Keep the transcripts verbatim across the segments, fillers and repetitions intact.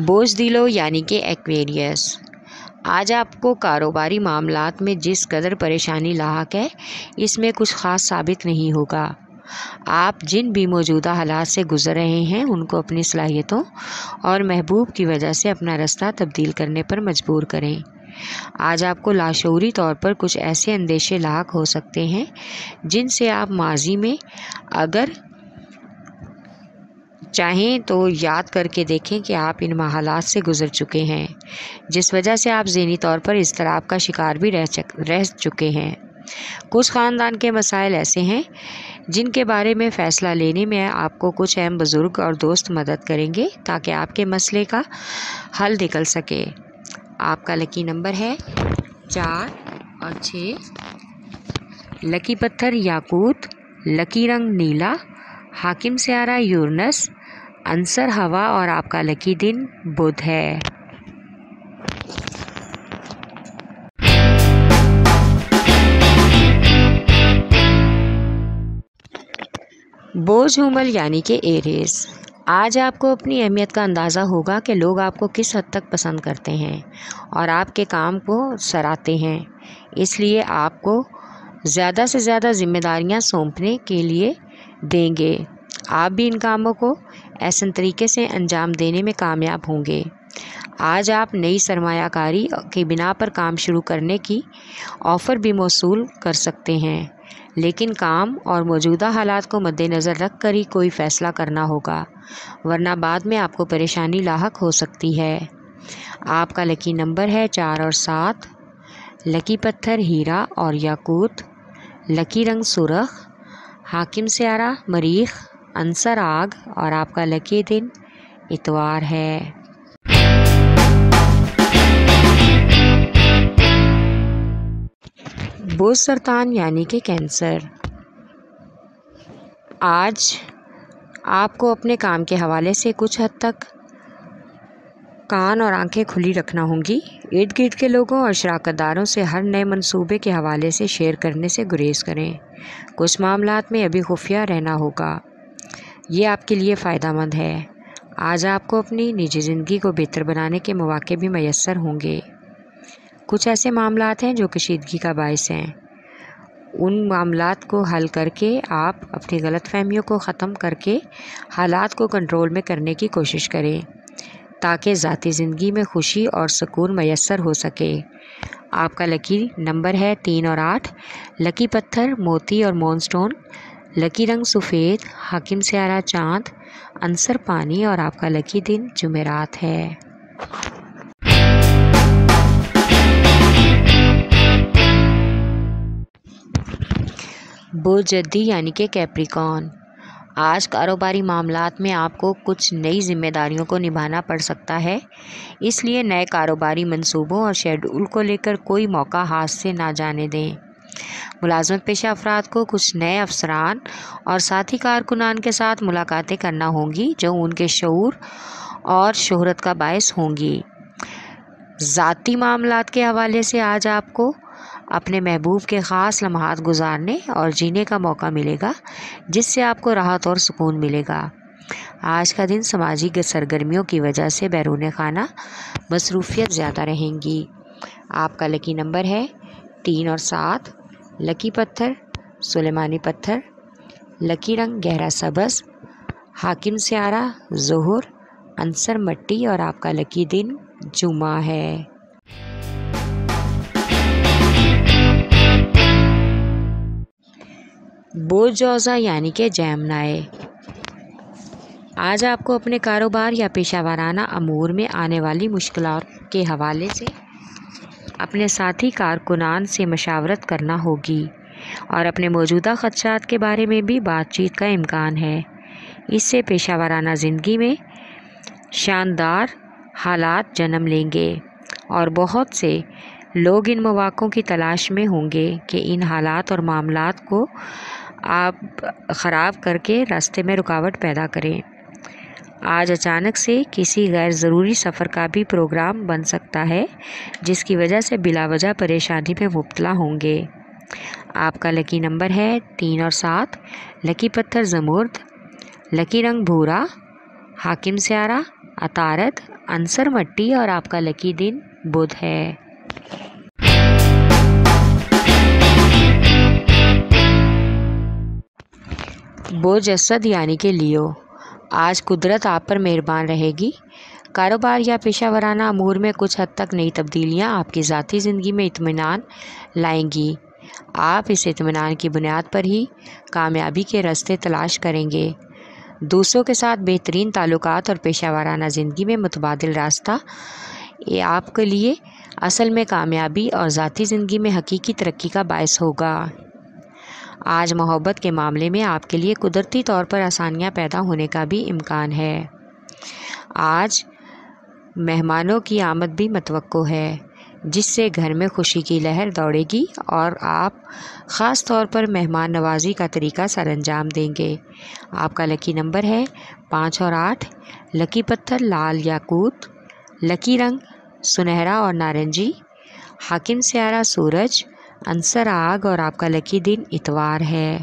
بوزدلو یعنی کہ ایکویریس، آج آپ کو کاروباری معاملات میں جس قدر پریشانی لاحق ہے اس میں کچھ خاص ثابت نہیں ہوگا۔ آپ جن بھی موجودہ حالات سے گزر رہے ہیں ان کو اپنی صلاحیتوں اور محبوب کی وجہ سے اپنا راستہ تبدیل کرنے پر مجبور کریں۔ آج آپ کو لاشعوری طور پر کچھ ایسے اندیشے لاحق ہو سکتے ہیں جن سے آپ ماضی میں اگر چاہیں تو یاد کر کے دیکھیں کہ آپ ان حالات سے گزر چکے ہیں، جس وجہ سے آپ ذہنی طور پر اضطراب کا شکار بھی رہ چک رہ چکے ہیں۔ کچھ خاندان کے مسائل ایسے ہیں جن کے بارے میں فیصلہ لینے میں آپ کو کچھ اہم بزرگ اور دوست مدد کریں گے تاکہ آپ کے مسئلے کا حل نکل سکے۔ آپ کا لکی نمبر ہے چار اور چھ، لکی پتھر یاقوت، لکی رنگ نیلا، حاکم سیارہ یورنس، عنصر ہوا اور آپ کا لکی دن بدھ ہے۔ بوجھ حمل یعنی کہ ایریز، آج آپ کو اپنی اہمیت کا اندازہ ہوگا کہ لوگ آپ کو کس حد تک پسند کرتے ہیں اور آپ کے کام کو سراہتے ہیں، اس لیے آپ کو زیادہ سے زیادہ ذمہ داریاں سونپنے کے لیے دیں گے۔ آپ بھی ان کاموں کو احسن طریقے سے انجام دینے میں کامیاب ہوں گے۔ آج آپ نئی سرمایہ کاری کی بنا پر کام شروع کرنے کی آفر بھی موصول کر سکتے ہیں، لیکن کام اور موجودہ حالات کو مد نظر رکھ کر ہی کوئی فیصلہ کرنا ہوگا، ورنہ بعد میں آپ کو پریشانی لاحق ہو سکتی ہے۔ آپ کا لکی نمبر ہے چار اور سات، لکی پتھر ہیرا اور یاقوت، لکی رنگ سرخ، حاکم سیارہ مریخ، عنصر آگ اور آپ کا لکی دن اتوار ہے۔ بوجھ سرطان یعنی کہ کینسر، آج آپ کو اپنے کام کے حوالے سے کچھ حد تک کان اور آنکھیں کھلی رکھنا ہوں گی۔ ارد گرد کے لوگوں اور شراکت داروں سے ہر نئے منصوبے کے حوالے سے شیئر کرنے سے گریز کریں۔ کچھ معاملات میں ابھی خفیہ رہنا ہوگا، یہ آپ کے لیے فائدہ مند ہے۔ آج آپ کو اپنی نجی زندگی کو بہتر بنانے کے مواقع بھی میسر ہوں گے۔ کچھ ایسے معاملات ہیں جو کشیدگی کا باعث ہیں، ان معاملات کو حل کر کے آپ اپنی غلط فہمیوں کو ختم کر کے حالات کو کنٹرول میں کرنے کی کوشش کریں تاکہ ذاتی زندگی میں خوشی اور سکون میسر ہو سکے۔ آپ کا لکی نمبر ہے تین اور آٹھ، لکی پتھر موتی اور مون سٹون، لکی رنگ سفید، حاکم سیارہ چاند، عنصر پانی اور آپ کا لکی دن جمعرات ہے۔ بوجھ جدی یعنی کہ کیپریکارن، آج کاروباری معاملات میں آپ کو کچھ نئی ذمہ داریوں کو نبھانا پڑ سکتا ہے، اس لیے نئے کاروباری منصوبوں اور شیڈول کو لے کر کوئی موقع ہاتھ سے نہ جانے دیں۔ ملازمت پیشہ افراد کو کچھ نئے افسران اور ساتھی کارکنان کے ساتھ ملاقاتیں کرنا ہوں گی جو ان کے شعور اور شہرت کا باعث ہوں گی۔ ذاتی معاملات کے حوالے سے آج آپ کو اپنے محبوب کے خاص لمحات گزارنے اور جینے کا موقع ملے گا، جس سے آپ کو راحت اور سکون ملے گا۔ آج کا دن سماجی سرگرمیوں کی وجہ سے بیرون خانہ مصروفیت زیادہ رہیں گی۔ آپ کا لکی نمبر ہے تین اور سات، لکی پتھر سلیمانی پتھر، لکی رنگ گہرا سبز، حاکم سیارہ ظہر، عنصر مٹی اور آپ کا لکی دن جمعہ ہے۔ بوجھ جوزا یعنی کہ جیمنائے، آج آپ کو اپنے کاروبار یا پیشہ ورانہ امور میں آنے والی مشکلات کے حوالے سے اپنے ساتھی کارکنان سے مشاورت کرنا ہوگی اور اپنے موجودہ خدشات کے بارے میں بھی بات چیت کا امکان ہے۔ اس سے پیشہ ورانہ زندگی میں شاندار حالات جنم لیں گے اور بہت سے لوگ ان مواقعوں کی تلاش میں ہوں گے کہ ان حالات اور معاملات کو آپ خراب کر کے راستے میں رکاوٹ پیدا کریں۔ آج اچانک سے کسی غیر ضروری سفر کا بھی پروگرام بن سکتا ہے جس کی وجہ سے بلا وجہ پریشانی میں مبتلا ہوں گے۔ آپ کا لکی نمبر ہے تین اور سات، لکی پتھر زمرد، لکی رنگ بھورا، حاکم سیارہ अतारत, आंसर मट्टी और आपका लकी दिन बुध है। बोझ असद यानी कि लियो, आज कुदरत आप पर मेहरबान रहेगी। कारोबार या पेशा वराना अमूर में कुछ हद तक नई तब्दीलियां आपकी ज़ाती ज़िंदगी में इत्मीनान लाएंगी। आप इस इत्मीनान की बुनियाद पर ही कामयाबी के रास्ते तलाश करेंगे। दूसरों के साथ बेहतरीन ताल्लुकात और पेशा वराना ज़िंदगी में मुतबादिल रास्ता ये आपके लिए असल में कामयाबी और ज़ाती ज़िंदगी में हकीकी तरक्की का बायस होगा। आज मोहब्बत के मामले में आपके लिए कुदरती तौर पर आसानियां पैदा होने का भी इम्कान है। आज मेहमानों की आमद भी मतवक्को है, जिससे घर में खुशी की लहर दौड़ेगी और आप ख़ास तौर पर मेहमान नवाजी का तरीका सरअंजाम देंगे। आपका लकी नंबर है पाँच और आठ। लकी पत्थर लाल याकूत। लकी रंग सुनहरा और नारंगी। हाकिम स्यारा सूरज। आंसर आग और आपका लकी दिन इतवार है।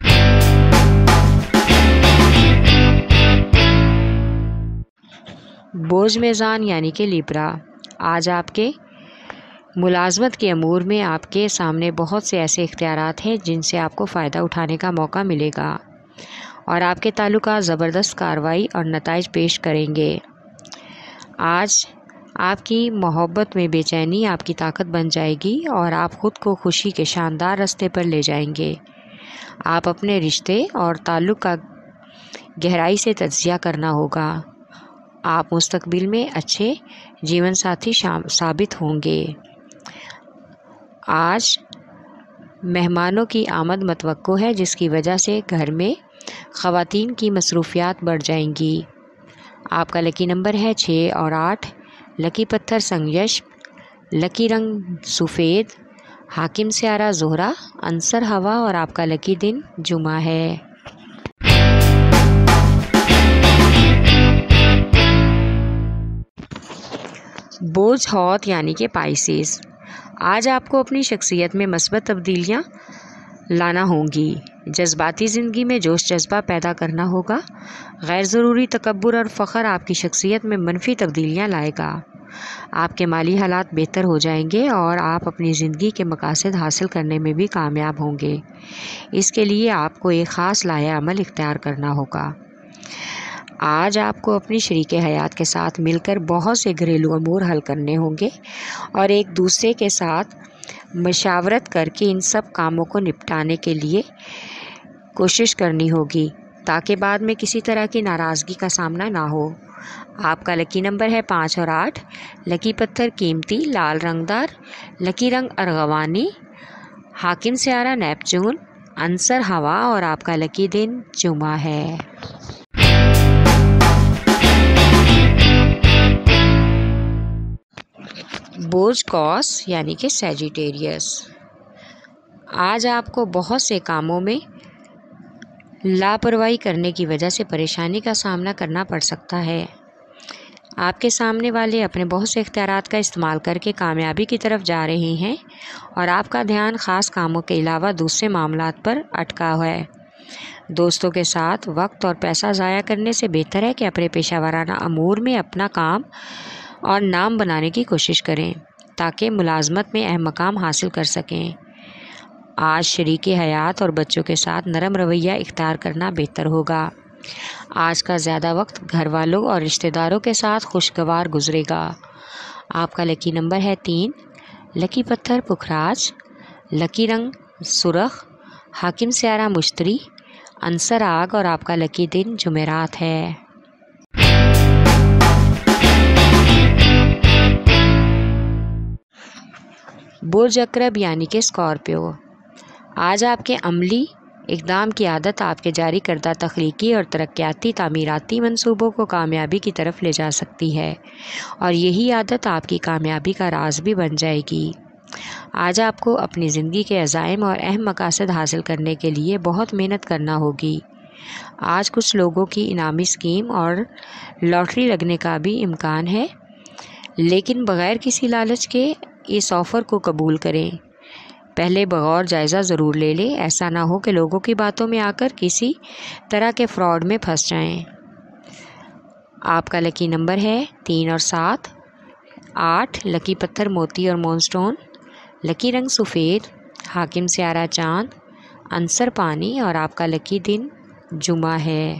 बोझ मेज़ान यानी कि लिब्रा, आज आपके मुलाजमत के अमूर में आपके सामने बहुत से ऐसे इख्तियारात हैं जिनसे आपको फ़ायदा उठाने का मौका मिलेगा और आपके ताल्लुकात ज़बरदस्त कार्रवाई और नताइज पेश करेंगे। आज आपकी मोहब्बत में बेचैनी आपकी ताकत बन जाएगी और आप ख़ुद को खुशी के शानदार रास्ते पर ले जाएंगे। आप अपने रिश्ते और ताल्लुक़ का गहराई से तज्ज़िया करना होगा। आप मुस्तकबिल में अच्छे जीवन साथी साबित होंगे। आज मेहमानों की आमद मतवक्को है, जिसकी वजह से घर में ख़वातीन की मसरूफ़ियात बढ़ जाएंगी। आपका लकी नंबर है छः और आठ। लकी पत्थर संगयश। लकी रंग सफ़ेद। हाकिम स्यारा ज़ोहरा। आंसर हवा और आपका लकी दिन जुमा है। बोझ हौत यानी कि पाइसेस, आज आपको अपनी शख्सियत में मस्बत तब्दीलियाँ लाना होंगी। जज्बाती ज़िंदगी में जोश जज्बा पैदा करना होगा। गैर ज़रूरी तकब्बुर और फ़ख्र आपकी शख्सियत में मनफी तब्दीलियाँ लाएगा। आपके माली हालात बेहतर हो जाएंगे और आप अपनी ज़िंदगी के मकासद हासिल करने में भी कामयाब होंगे। इसके लिए आपको एक ख़ास लाया अमल इख्तियार करना होगा। आज आपको अपनी शरीके हयात के साथ मिलकर बहुत से घरेलू अमूर हल करने होंगे और एक दूसरे के साथ मशावरत करके इन सब कामों को निपटाने के लिए कोशिश करनी होगी, ताकि बाद में किसी तरह की नाराज़गी का सामना ना हो। आपका लकी नंबर है पाँच और आठ। लकी पत्थर कीमती लाल रंगदार। लकी रंग अर्गवानी। हाकिम स्यारा नेपचून। आंसर हवा और आपका लकी दिन जुमा है। बोझ कॉस यानी कि सैजिटेरियस, आज आपको बहुत से कामों में लापरवाही करने की वजह से परेशानी का सामना करना पड़ सकता है। आपके सामने वाले अपने बहुत से इख्तियारात का इस्तेमाल करके कामयाबी की तरफ जा रहे हैं और आपका ध्यान ख़ास कामों के अलावा दूसरे मामलात पर अटका है। दोस्तों के साथ वक्त और पैसा ज़ाया करने से बेहतर है कि अपने पेशा वराना अमूर में अपना काम और नाम बनाने की कोशिश करें, ताकि मुलाजमत में अहम मकाम हासिल कर सकें। आज शरीके हयात और बच्चों के साथ नरम रवैया इख्तियार करना बेहतर होगा। आज का ज़्यादा वक्त घर वालों और रिश्तेदारों के साथ खुशगवार गुजरेगा। आपका लकी नंबर है तीन। लकी पत्थर पुखराज। लकी रंग सुरख। हाकिम स्यारा मुश्तरी। आंसर आग और आपका लकी दिन जुमेरात है। बोझ अकरब यानी कि स्कॉर्पियो, आज आपके अमली इक़दाम की आदत आपके जारी करदा तख्लीकी और तरक्याती तामीराती मंसूबों को कामयाबी की तरफ ले जा सकती है और यही आदत आपकी कामयाबी का राज भी बन जाएगी। आज आपको अपनी ज़िंदगी के अज़ाइम और अहम मकासद हासिल करने के लिए बहुत मेहनत करना होगी। आज कुछ लोगों की इनामी स्कीम और लॉटरी लगने का भी इम्कान है, लेकिन बग़ैर किसी लालच के इस ऑफ़र को कबूल करें। पहले बगौर जायज़ा ज़रूर ले लें, ऐसा ना हो कि लोगों की बातों में आकर किसी तरह के फ्रॉड में फंस जाएं। آپ کا لکی نمبر ہے تین اور سات۔ آٹھ، لکی پتھر موتی اور مون سٹون، لکی رنگ سفید، حاکم سیارہ چاند، عنصر پانی اور آپ کا لکی دن جمعہ ہے۔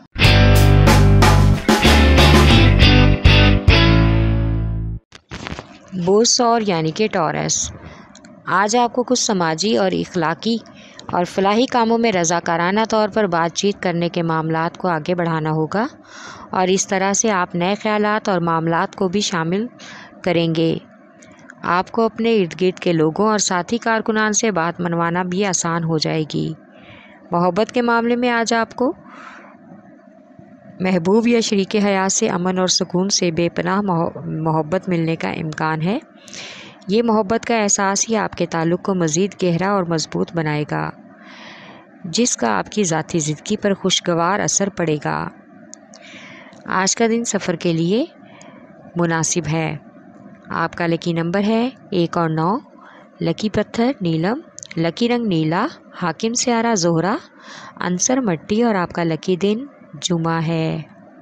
بوز سور یعنی کہ ٹورس، آج آپ کو کچھ سماجی اور اخلاقی اور فلاحی کاموں میں رضاکارانہ طور پر بات چیت کرنے کے معاملات کو آگے بڑھانا ہوگا، اور اس طرح سے آپ نئے خیالات اور معاملات کو بھی شامل کریں گے۔ آپ کو اپنے ارد گرد کے لوگوں اور ساتھی کارکنان سے بات منوانا بھی آسان ہو جائے گی۔ محبت کے معاملے میں آج آپ کو محبوب یا شریک حیات سے امن اور سکون سے بے پناہ محبت ملنے کا امکان ہے۔ یہ محبت کا احساس ہی آپ کے تعلق کو مزید گہرا اور مضبوط بنائے گا، جس کا آپ کی ذاتی زندگی پر خوشگوار اثر پڑے گا۔ آج کا دن سفر کے لیے مناسب ہے۔ آپ کا لکی نمبر ہے ایک اور نو، لکی پتھر نیلم، لکی رنگ نیلا، حاکم سیارہ زہرہ، عنصر مٹی اور آپ کا لکی دن جمعہ ہے۔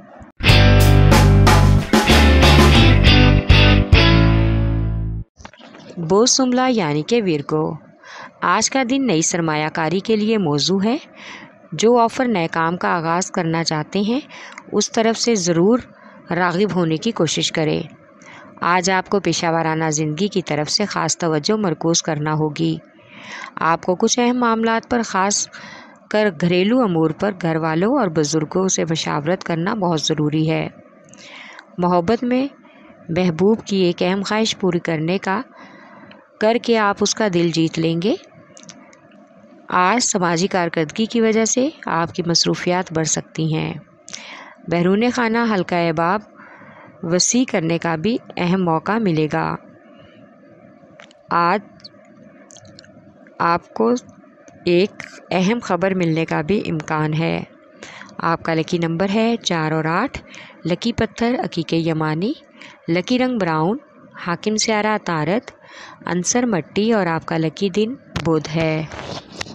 بوز سملا یعنی کہ ویرگو، آج کا دن نئی سرمایہ کاری کے لیے موزوں ہے۔ جو آفر نئے کام کا آغاز کرنا چاہتے ہیں اس طرف سے ضرور راغب ہونے کی کوشش کریں۔ آج آپ کو پیشہ ورانہ زندگی کی طرف سے خاص توجہ مرکوز کرنا ہوگی۔ آپ کو کچھ اہم معاملات پر، خاص کر گھریلو امور پر، گھر والوں اور بزرگوں سے مشاورت کرنا بہت ضروری ہے۔ محبت میں محبوب کی ایک اہم خواہش پوری کرنے کا کر کے آپ اس کا دل جیت لیں گے۔ آج سماجی کارکردگی کی وجہ سے آپ کی مصروفیات بڑھ سکتی ہیں۔ بیرون خانہ حلقہ احباب وسیع کرنے کا بھی اہم موقع ملے گا۔ آج آپ کو ایک اہم خبر ملنے کا بھی امکان ہے۔ آپ کا لکی نمبر ہے چار اور آٹھ، لکی پتھر عقیق یمانی، لکی رنگ براؤن، حاکم سیارہ عطارد، عنصر مٹی اور آپ کا لکی دن بدھ ہے۔